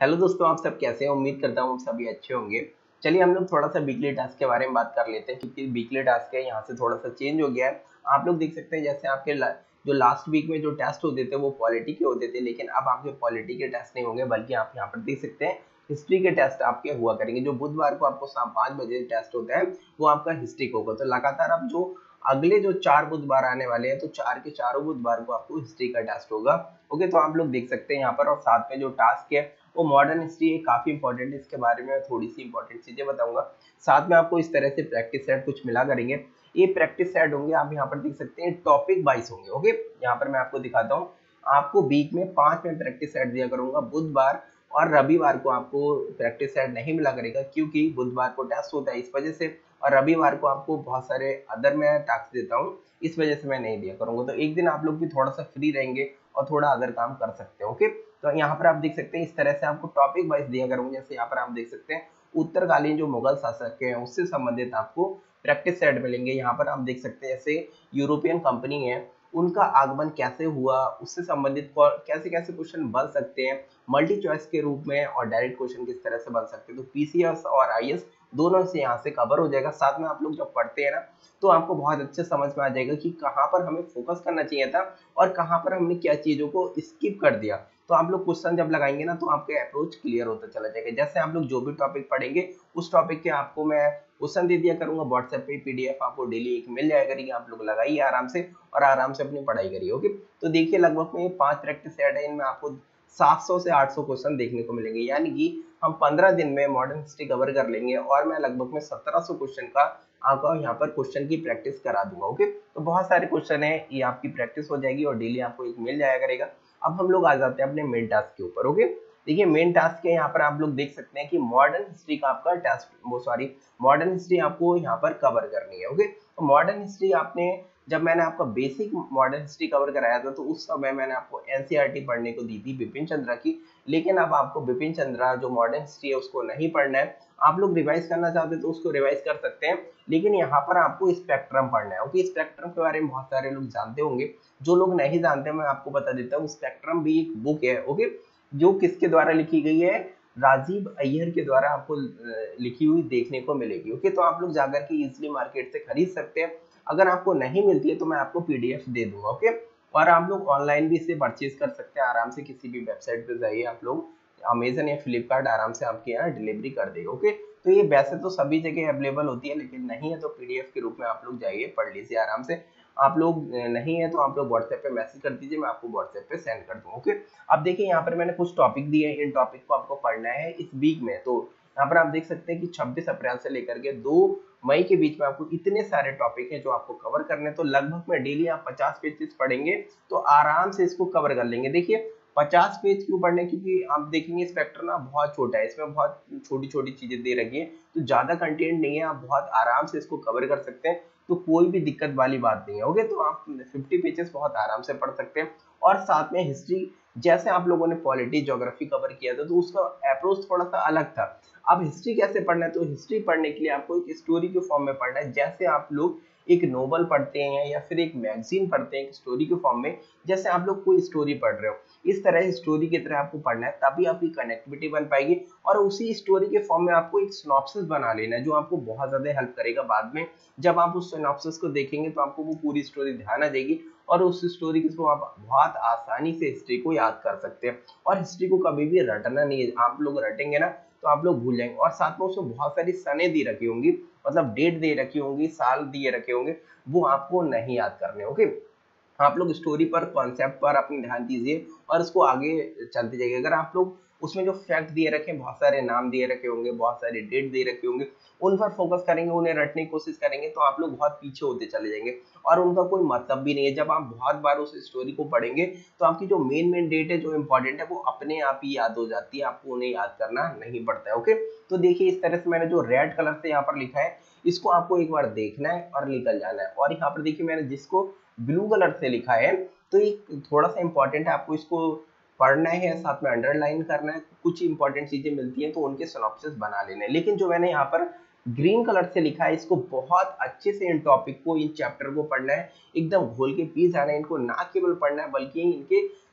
Hello दोस्तों, आप सब कैसे हैं? उम्मीद करता हूँ सभी अच्छे होंगे। चलिए हम लोग थोड़ा सा वीकली टास्क के बारे में बात कर लेते हैं, क्योंकि वीकली टास्क है यहाँ से थोड़ा सा चेंज हो गया है। आप लोग देख सकते हैं जैसे आपके जो लास्ट वीक में जो टेस्ट होते थे वो पॉलिटी के होते थे, लेकिन अब आपके पॉलिटी के टेस्ट नहीं होंगे, बल्कि आप यहाँ पर देख सकते हैं हिस्ट्री के टेस्ट आपके हुआ करेंगे। जो बुधवार को आपको शाम 5 बजे टेस्ट होता है वो आपका हिस्ट्री का होगा। तो लगातार अब जो अगले जो 4 बुधवार आने वाले हैं, तो 4 के चारों बुधवार को आपको हिस्ट्री का टेस्ट होगा। ओके, तो आप लोग देख सकते हैं यहाँ पर। और साथ में जो टास्क है वो मॉडर्न हिस्ट्री है, काफी इंपॉर्टेंट है। इसके बारे में थोड़ी सी इंपॉर्टेंट चीजें बताऊंगा। साथ में आपको इस तरह से प्रैक्टिस सेट कुछ मिला करेंगे। ये प्रैक्टिस सेट होंगे, आप यहाँ पर देख सकते हैं टॉपिक वाइज होंगे। ओके, यहाँ पर मैं आपको दिखाता हूँ। आपको वीक में 5 में प्रैक्टिस सेट दिया करूंगा। बुधवार और रविवार को आपको प्रैक्टिस सेट नहीं मिला करेगा, क्योंकि बुधवार को टेस्ट होता है इस वजह से, और रविवार को आपको बहुत सारे अदर मैं टास्क देता हूँ, इस वजह से मैं नहीं दिया करूंगा। तो एक दिन आप लोग भी थोड़ा सा फ्री रहेंगे और थोड़ा अदर काम कर सकते हैं। ओके, तो यहाँ पर आप देख सकते हैं इस तरह से आपको टॉपिक वाइज दिया करूंगा। जैसे यहाँ पर आप देख सकते हैं उत्तरकालीन जो मुगल शासक हैं उससे संबंधित आपको प्रैक्टिस सेट मिलेंगे। यहाँ पर आप देख सकते हैं जैसे यूरोपियन कंपनी है, उनका आगमन कैसे हुआ, उससे संबंधित कैसे कैसे क्वेश्चन बन सकते हैं मल्टी चॉइस के रूप में, और डायरेक्ट क्वेश्चन किस तरह से बन सकते हैं। तो पीसीएस और आईएएस दोनों से यहाँ से कवर हो जाएगा। साथ में आप लोग जब पढ़ते हैं ना, तो आपको बहुत अच्छे समझ में आ जाएगा कि कहाँ पर हमें फोकस करना चाहिए था और कहाँ पर हमने क्या चीजों को स्किप कर दिया। तो आप लोग क्वेश्चन जब लगाएंगे ना, तो आपका अप्रोच क्लियर होता चला जाएगा। जैसे आप लोग जो भी टॉपिक पढ़ेंगे उस टॉपिक के आपको मैं क्वेश्चन दे दिया करूंगा व्हाट्सएप पे। पीडीएफ आपको डेली एक मिल जाया करेगी, आप लोग लगाइए आराम से और आराम से अपनी पढ़ाई करिए। ओके, तो देखिए लगभग में 5 प्रैक्टिस सेट है, इनमें आपको 700 से 800 क्वेश्चन देखने को मिलेंगे। यानी कि हम 15 दिन में मॉडर्न हिस्ट्री कवर कर लेंगे, और मैं लगभग में 1700 क्वेश्चन का आपको यहाँ पर क्वेश्चन की प्रैक्टिस करा दूंगा। ओके, तो बहुत सारे क्वेश्चन है, ये आपकी प्रैक्टिस हो जाएगी और डेली आपको एक मिल जाया करेगा। अब हम लोग आ जाते हैं अपने मेन टास्क के ऊपर। ओके, देखिए मेन टास्क के यहाँ पर आप लोग देख सकते हैं कि मॉडर्न हिस्ट्री का आपका टेस्ट मॉडर्न हिस्ट्री आपको यहाँ पर कवर करनी है। ओके, तो मॉडर्न हिस्ट्री आपने जब मैंने आपका बेसिक मॉडर्न हिस्ट्री कवर कराया था, तो उस समय मैंने आपको एनसीईआरटी पढ़ने को दी थी बिपिन चंद्रा की। लेकिन अब आपको बिपिन चंद्रा जो मॉडर्न हिस्ट्री है उसको नहीं पढ़ना है। आप लोग रिवाइज करना चाहते हैं तो उसको रिवाइज कर सकते हैं, लेकिन यहाँ पर आपको स्पेक्ट्रम पढ़ना है। ओके, स्पेक्ट्रम के बारे में बहुत सारे लोग जानते होंगे, जो लोग नहीं जानते मैं आपको बता देता हूँ। स्पेक्ट्रम भी एक बुक है, ओके, जो किसके द्वारा लिखी गई है, राजीव अय्यर के द्वारा आपको लिखी हुई देखने को मिलेगी। ओके, तो आप लोग जाकर के इजिली मार्केट से खरीद सकते हैं। अगर आपको नहीं मिलती है तो मैं आपको पीडीएफ दे दूंगा। ओके, और आप लोग ऑनलाइन भी इसे परचेज कर सकते हैं आराम से। किसी भी वेबसाइट पे जाइए आप लोग, अमेजन या फ्लिपकार्ट आराम से आपके यहाँ डिलीवरी कर देगा। ओके, तो ये वैसे तो सभी जगह अवेलेबल होती है, लेकिन नहीं है तो पीडीएफ के रूप में आप लोग जाइए पढ़ लीजिए आराम से। आप लोग नहीं है तो आप लोग व्हाट्सएप पे मैसेज कर दीजिए, मैं आपको व्हाट्सएप पे सेंड कर दूंगा। ओके, अब देखिए यहाँ पर मैंने कुछ टॉपिक दिए हैं, इन टॉपिक को आपको पढ़ना है इस वीक में। तो यहाँ पर आप देख सकते हैं कि 26 अप्रैल से लेकर के 2 मई के बीच में आपको इतने सारे टॉपिक हैं जो आपको कवर करने। तो लगभग में डेली आप 50 पेजेस पढ़ेंगे तो आराम से इसको कवर कर लेंगे। देखिए 50 पेज क्यों पढ़ने, क्योंकि आप देखेंगे स्पेक्ट्रम ना बहुत छोटा है, इसमें बहुत छोटी छोटी चीजें दे रखी है, तो ज्यादा कंटेंट नहीं है, आप बहुत आराम से इसको कवर कर सकते हैं। तो कोई भी दिक्कत वाली बात नहीं है। ओके, तो आप 50 पेजेस बहुत आराम से पढ़ सकते हैं। और साथ में हिस्ट्री, जैसे आप लोगों ने पॉलिटी ज्योग्राफी कवर किया था तो उसका अप्रोच थोड़ा सा अलग था। अब हिस्ट्री कैसे पढ़ना है, तो हिस्ट्री पढ़ने के लिए आपको एक स्टोरी के फॉर्म में पढ़ना है। जैसे आप लोग एक नोवेल पढ़ते हैं या फिर एक मैगजीन पढ़ते हैं एक स्टोरी के फॉर्म में, जैसे आप लोग कोई स्टोरी पढ़ रहे हो, इस तरह स्टोरी की तरह आपको पढ़ना है, तभी आपकी कनेक्टिविटी बन पाएगी। और उसी स्टोरी के फॉर्म में आपको एक सिनॉप्सिस बना लेना है, जो आपको बहुत ज्यादा हेल्प करेगा बाद में। जब आप उस सिनॉप्सिस को देखेंगे तो आपको वो पूरी स्टोरी ध्यान आ जाएगी, और उस स्टोरी के थ्रू आप बहुत आसानी से हिस्ट्री को याद कर सकते हैं। और हिस्ट्री को कभी भी रटना नहीं है, आप लोग रटेंगे ना तो आप लोग भूल जाएंगे। और साथ में उसमें बहुत सारी सने दी रखी होंगी, मतलब डेट दे रखी होंगी, साल दिए रखे होंगे, वो आपको नहीं याद करने। ओके, आप लोग स्टोरी पर कॉन्सेप्ट पर अपने ध्यान दीजिए और उसको आगे चलते जाइए। अगर आप लोग उसमें जो फैक्ट दिए रखे, बहुत सारे नाम दिए रखे होंगे, बहुत सारे डेट दे रखे होंगे, उन पर फोकस करेंगे, उन्हें रटने की कोशिश करेंगे, तो आप लोग बहुत पीछे होते चले जाएंगे और उनका कोई मतलब भी नहीं है। जब आप बहुत बार उस स्टोरी को पढ़ेंगे तो आपकी जो मेन डेट है, जो इंपॉर्टेंट है, वो अपने आप ही याद हो जाती है, आपको उन्हें याद करना नहीं पड़ता है। ओके, तो देखिए इस तरह से मैंने जो रेड कलर से यहाँ पर लिखा है, इसको आपको एक बार देखना है और निकल जाना है। और यहाँ पर देखिए मैंने जिसको ब्लू कलर से लिखा है, तो ये थोड़ा सा इंपॉर्टेंट है, आपको इसको पढ़ना है, साथ में अंडरलाइन करना है। कुछ इंपॉर्टेंट चीजें मिलती हैं तो उनके सिनॉप्सिस बना लेने। लेकिन जो मैंने यहाँ पर ग्रीन कलर से लिखा है, इसको बहुत अच्छे से इन टॉपिक को, इन चैप्टर को पढ़ना है, एकदम घोल के पी जाना है। इनको ना केवल पढ़ना है बल्कि इनके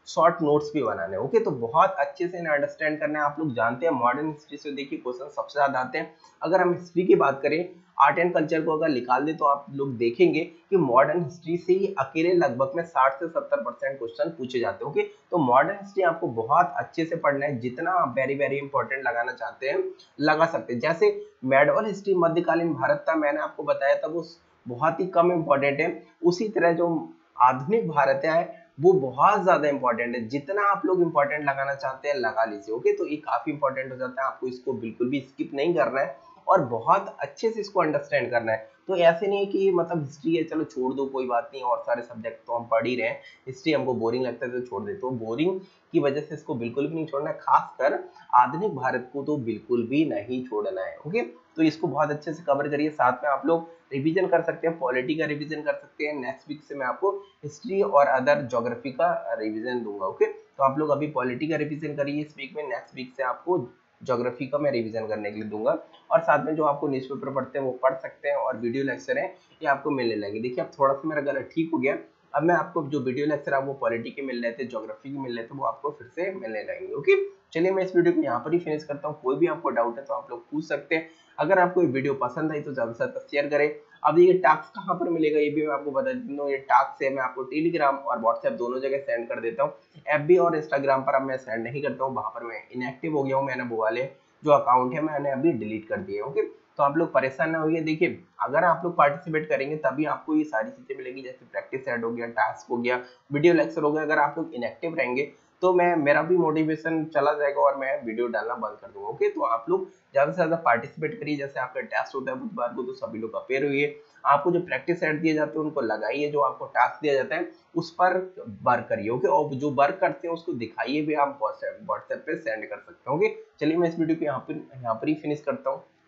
शॉर्ट नोट्स भी बनाने हैं। ओके, तो बहुत अच्छे से इन्हें अंडरस्टैंड करना है। आप लोग जानते हैं मॉडर्न हिस्ट्री से देखिए क्वेश्चन सबसे ज्यादा आते हैं। अगर हम हिस्ट्री की बात करें, आर्ट एंड कल्चर को अगर निकाल दे तो आप लोग देखेंगे कि मॉडर्न हिस्ट्री से ही अकेले लगभग में 60 से 70% क्वेश्चन पूछे जाते हैं। ओके, तो मॉडर्न हिस्ट्री आपको बहुत अच्छे से पढ़ना है, जितना आप वेरी वेरी इंपॉर्टेंट लगाना चाहते हैं लगा सकते हैं। जैसे मेडवल हिस्ट्री मध्यकालीन भारत था, मैंने आपको बताया था, वो बहुत ही कम इंपॉर्टेंट है। उसी तरह जो आधुनिक भारत है वो बहुत ज्यादा इंपॉर्टेंट है, जितना आप लोग इंपॉर्टेंट लगाना चाहते हैं लगा लीजिए। ओके, तो ये काफी इंपॉर्टेंट हो जाता है, आपको इसको बिल्कुल भी स्किप नहीं करना है और बहुत अच्छे से इसको अंडरस्टैंड करना है। तो ऐसे नहीं है कि मतलब हिस्ट्री है चलो छोड़ दो कोई बात नहीं, और सारे सब्जेक्ट तो हम पढ़ ही रहे हैं, हिस्ट्री हमको बोरिंग लगता है तो छोड़ दे। तो बोरिंग की वजह से इसको बिल्कुल भी नहीं छोड़ना है, खासकर आधुनिक भारत को तो बिल्कुल भी नहीं छोड़ना है। ओके, तो इसको बहुत अच्छे से कवर करिए, साथ में आप लोग रिवीजन कर सकते हैं, पॉलिटी का रिवीजन कर सकते हैं। नेक्स्ट वीक से मैं आपको हिस्ट्री और अदर ज्योग्राफी का रिवीजन दूंगा। ओके, तो आप लोग अभी पॉलिटी का रिवीजन करिए इस वीक में, नेक्स्ट वीक से आपको ज्योग्राफी का मैं रिवीजन करने के लिए दूंगा। और साथ में जो आपको न्यूज़पेपर पढ़ते हैं वो पढ़ सकते हैं, और वीडियो लेक्चर है ये आपको मिलने लगेंगे। देखिए अब थोड़ा सा मेरा गला ठीक हो गया, अब मैं आपको जो वीडियो लेक्चर आपको पॉलिटी के मिल रहे थे, ज्योग्राफी के मिल रहे थे, वो आपको फिर से मिलने लगेंगे। ओके, चलिए मैं इस वीडियो को यहाँ पर ही फिनिश करता हूँ। कोई भी आपको डाउट है तो आप लोग पूछ सकते हैं। अगर आपको ये वीडियो पसंद आई तो ज्यादा से ज्यादा शेयर करें। अब ये टास्क कहाँ पर मिलेगा ये भी मैं आपको बता देता हूँ। ये टास्क है मैं आपको टेलीग्राम और व्हाट्सएप दोनों जगह सेंड कर देता हूँ। एफबी और इंस्टाग्राम पर अब मैं सेंड नहीं करता हूँ, वहां पर मैं इनएक्टिव हो गया हूँ, मैंने वो वाले जो अकाउंट है मैंने अभी डिलीट कर दिए। ओके, तो आप लोग परेशान ना होइए। देखिए अगर आप लोग पार्टिसिपेट करेंगे तभी आपको ये सारी चीजें मिलेंगी, जैसे प्रैक्टिस सेट हो गया, टास्क हो गया, वीडियो लेक्चर हो गया। अगर आप लोग इनएक्टिव रहेंगे तो मेरा भी मोटिवेशन चला जाएगा और मैं वीडियो डालना बंद कर दूंगा। ओके, तो आप लोग ज्यादा से ज्यादा पार्टिसिपेट करिए। जैसे आपका टेस्ट होता है बुधवार को, तो सभी लोग अपेयर हुई, आपको जो प्रैक्टिस सेट दिए जाते हैं उनको लगाइए, जो आपको टास्क दिया जाता है उस पर वर्क करिए। ओके, और जो वर्क करते हैं उसको दिखाइए भी, आप व्हाट्सएप पे सेंड कर सकते हैं। ओके, चलिए मैं इस वीडियो को यहाँ पर ही फिनिश करता हूँ।